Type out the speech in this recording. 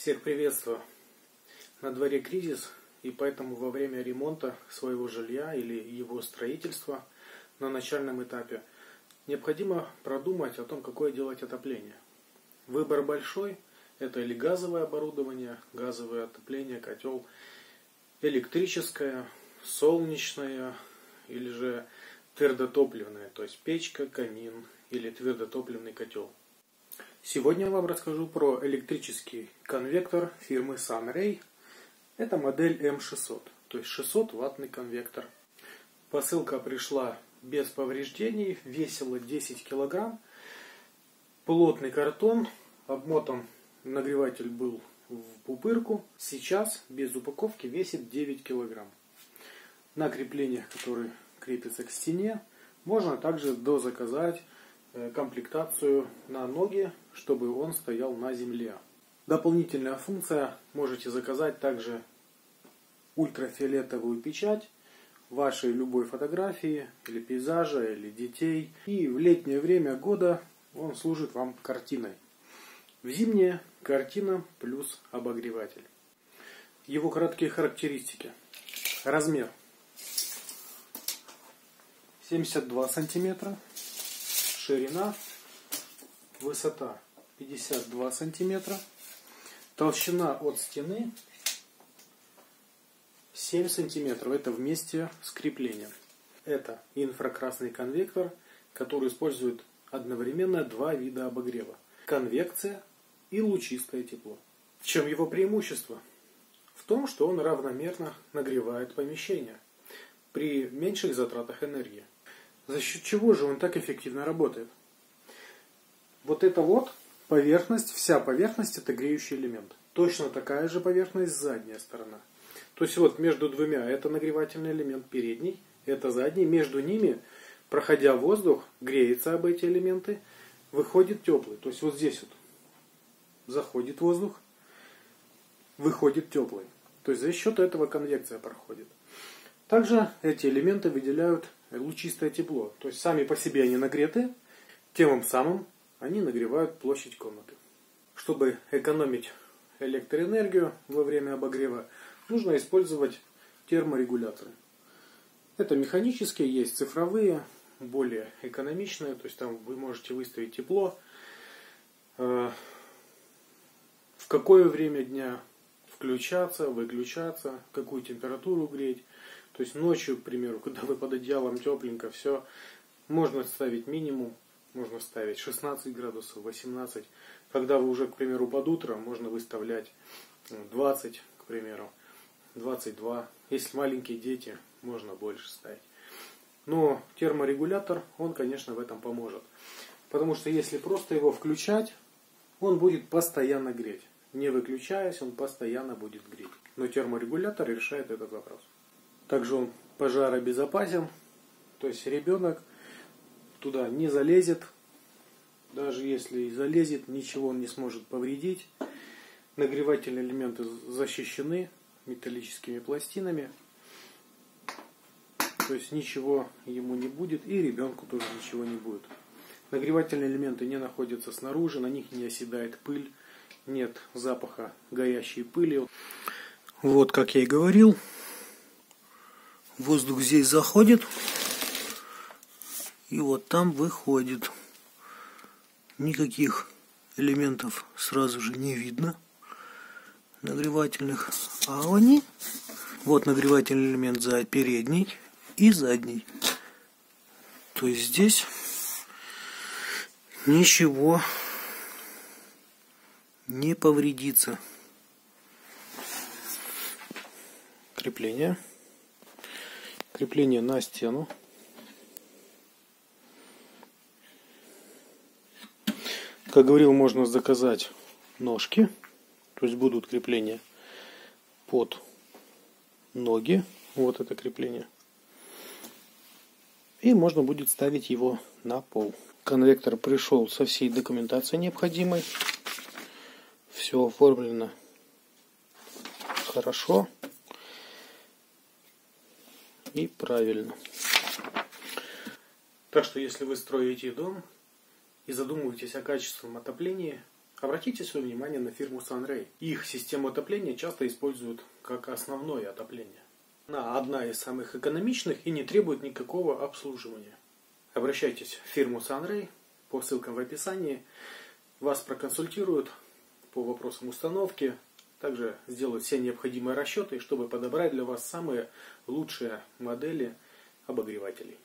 Всех приветствую! На дворе кризис, и поэтому во время ремонта своего жилья или его строительства на начальном этапе необходимо продумать о том, какое делать отопление. Выбор большой – это или газовое оборудование, газовое отопление, котел, электрическое, солнечное или же твердотопливное, то есть печка, камин или твердотопливный котел. Сегодня я вам расскажу про электрический конвектор фирмы Sunray. Это модель M600, то есть 600 ваттный конвектор. Посылка пришла без повреждений, весила 10 килограмм. Плотный картон, обмотан нагреватель был в пупырку. Сейчас без упаковки весит 9 килограмм. На креплениях, которые крепятся к стене, можно также дозаказать комплектацию на ноги, чтобы он стоял на земле. Дополнительная функция: можете заказать также ультрафиолетовую печать вашей любой фотографии, или пейзажа, или детей. И в летнее время года он служит вам картиной. В зимнее картина плюс обогреватель. Его краткие характеристики. Размер 72 сантиметра. Ширина, высота 52 сантиметра, толщина от стены 7 сантиметров. Это вместе с креплением. Это инфракрасный конвектор, который использует одновременно два вида обогрева: конвекция и лучистое тепло. В чем его преимущество? В том, что он равномерно нагревает помещение при меньших затратах энергии. За счет чего же он так эффективно работает? Вот это вот поверхность, вся поверхность — это греющий элемент. Точно такая же поверхность задняя сторона. То есть вот между двумя это нагревательный элемент передний, это задний. Между ними, проходя воздух, греется об эти элементы, выходит теплый. То есть вот здесь вот заходит воздух, выходит теплый. То есть за счет этого конвекция проходит. Также эти элементы выделяют лучистое тепло. То есть сами по себе они нагреты, тем самым они нагревают площадь комнаты. Чтобы экономить электроэнергию во время обогрева, нужно использовать терморегуляторы. Это механические, есть цифровые, более экономичные. То есть там вы можете выставить тепло, в какое время дня включаться, выключаться, какую температуру греть. То есть ночью, к примеру, когда вы под одеялом тепленько, все, можно ставить минимум, можно ставить 16 градусов, 18. Когда вы уже, к примеру, под утро, можно выставлять 20, к примеру, 22. Если маленькие дети, можно больше ставить. Но терморегулятор, он, конечно, в этом поможет. Потому что если просто его включать, он будет постоянно греть. Не выключаясь, он постоянно будет греть. Но терморегулятор решает этот вопрос. Также он пожаробезопасен, то есть ребенок туда не залезет. Даже если и залезет, ничего он не сможет повредить. Нагревательные элементы защищены металлическими пластинами. То есть ничего ему не будет, и ребенку тоже ничего не будет. Нагревательные элементы не находятся снаружи, на них не оседает пыль, нет запаха горящей пыли. Вот, как я и говорил, воздух здесь заходит, и вот там выходит. Никаких элементов сразу же не видно, нагревательных. А они, вот нагревательный элемент за передний и задний. То есть здесь ничего не повредится. Крепление. Крепление на стену. Как говорил, можно заказать ножки. То есть будут крепления под ноги. Вот это крепление. И можно будет ставить его на пол. Конвектор пришел со всей документацией необходимой. Все оформлено хорошо и правильно. Так что если вы строите дом и задумываетесь о качественном отоплении, Обратите свое внимание на фирму Sunray. Их систему отопления часто используют как основное отопление. Она одна из самых экономичных и не требует никакого обслуживания. Обращайтесь в фирму Sunray по ссылкам в описании. Вас проконсультируют по вопросам установки. Также сделают все необходимые расчеты, чтобы подобрать для вас самые лучшие модели обогревателей.